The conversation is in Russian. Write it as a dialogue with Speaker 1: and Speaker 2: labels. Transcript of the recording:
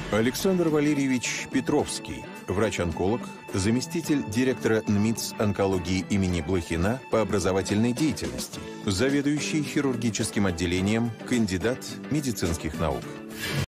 Speaker 1: Александр Валерьевич Петровский, врач-онколог, заместитель директора НМИЦ онкологии имени Блохина по образовательной деятельности, заведующий хирургическим отделением, кандидат медицинских наук.